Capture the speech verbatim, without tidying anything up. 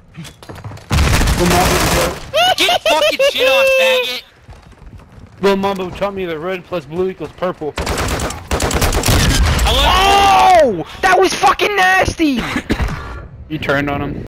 Lil Mambo, Get fucking shit on, faggot! Lil Mambo taught me that red plus blue equals purple. I Oh! That was fucking nasty! You turned on him.